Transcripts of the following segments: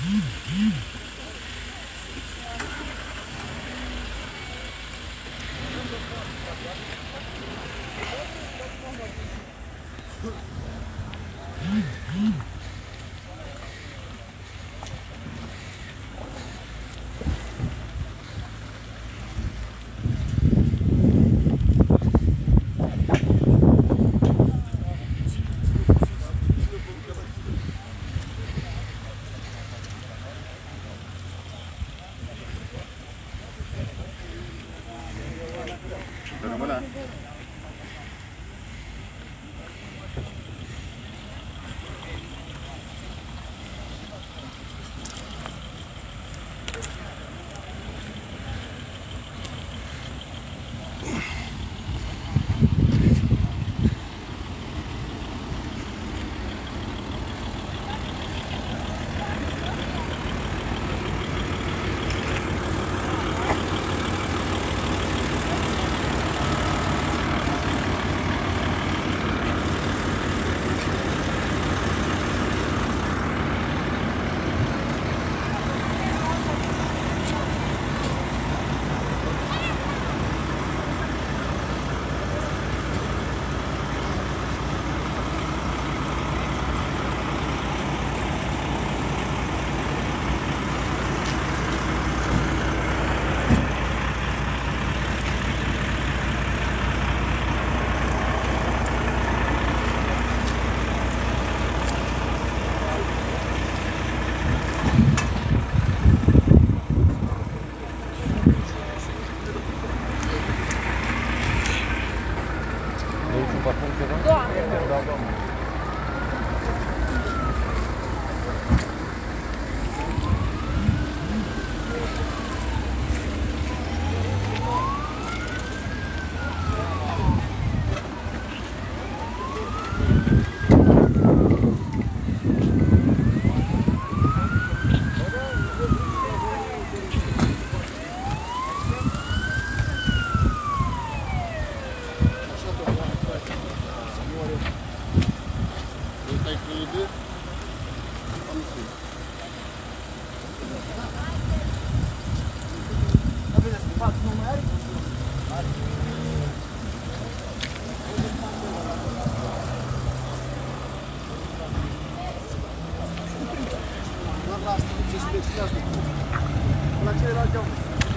La celălalt au.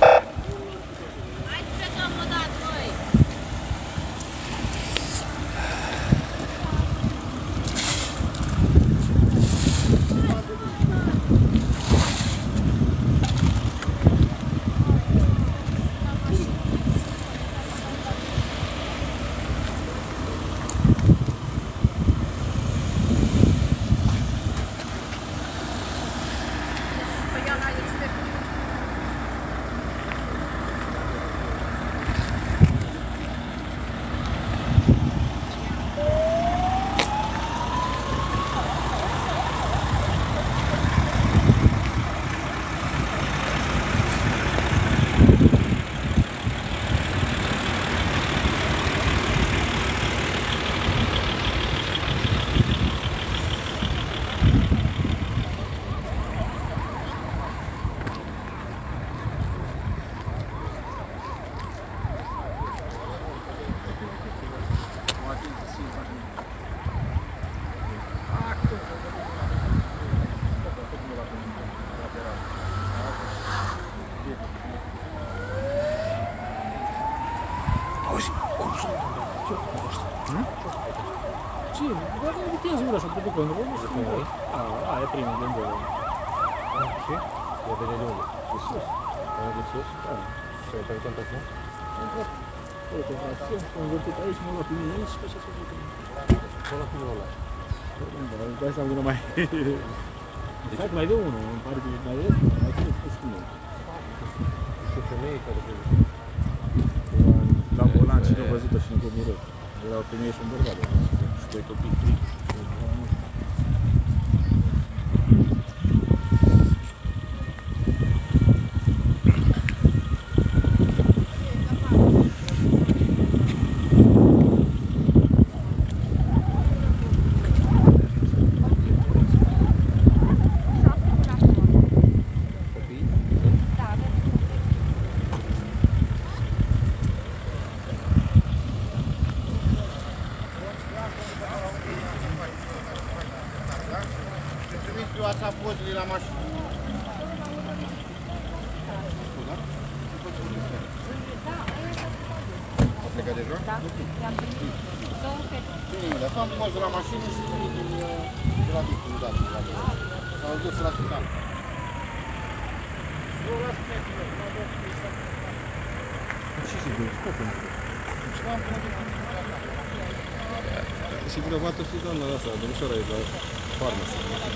Hai să plecăm o dată, noi! Sì, guarda che ti asura sotto di quando vuoi stare. Ah, è prima del volo. Sì? Lo vede dove? Sì. Sì. Sei per tentazione? Poi tentazione, con 23 siamo alla fine, non si faccia subito. Con la fine là. Non questa non mai. Sai mai da uno, non pare di mai da uno, ma che è strumento. Questo lei perché la volanci l'ho văzut și în coborât. Era o femeie și un bărbat. Și doi copii, trei. scriu pozele la mașină. A plecat deja? Da, i-am primit. Două fete. Bine, lăsăm poză la mașină și de la Victor, da, s-au dus la spital. Ce se gândesc? Și vinovată fi doamna asta, domnișoara e la farmă.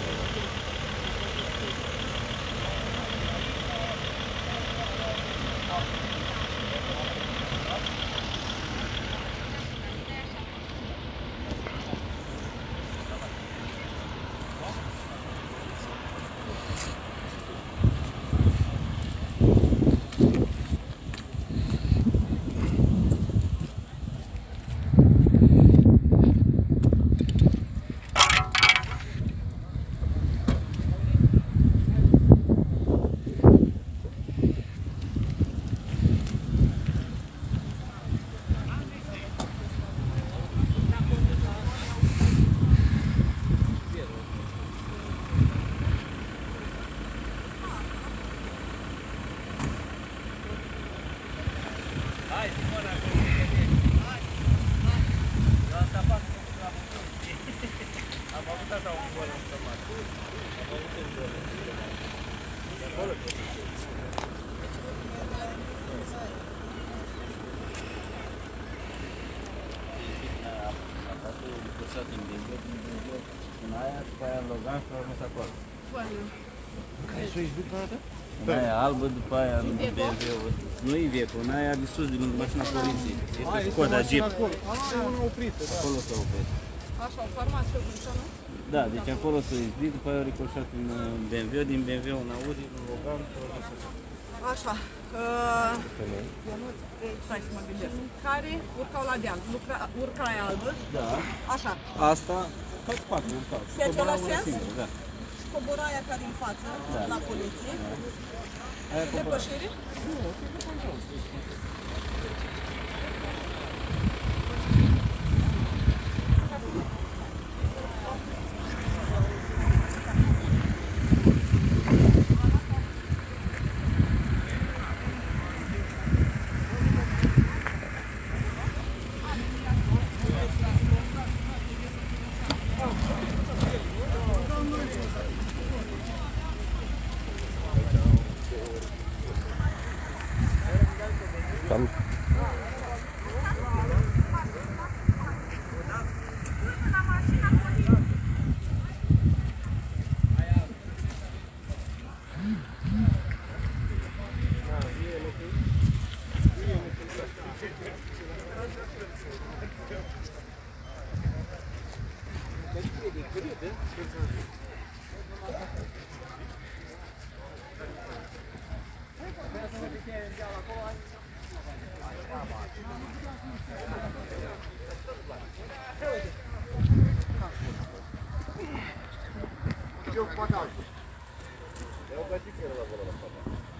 Care s-o izbit la dată? Una aia albă, după aia BMW. Nu-i Iveco, una aia de sus, din mașina poliției. Este Skoda Jeep. E una oprită, da. Acolo s-a oprit. Așa, o farmacie, nu? Da, deci acolo s-a izbit, după aia a ricoșat un BMW, din BMW un Audi, un Logan. Așa. Stai să mă gândesc. Care urcau la deal? Urcai albă? Da. Așa. Asta, tot patru urcau. Pe același sens? Da. Coboraia ca din față, la poliție. Aia Depășire? Cam Eu poate altul. Eu găsit că era la volan.